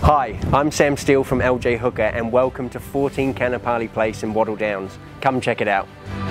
Hi, I'm Sam Steele from LJ Hooker and welcome to 14 Canapali Place in Wattle Downs. Come check it out.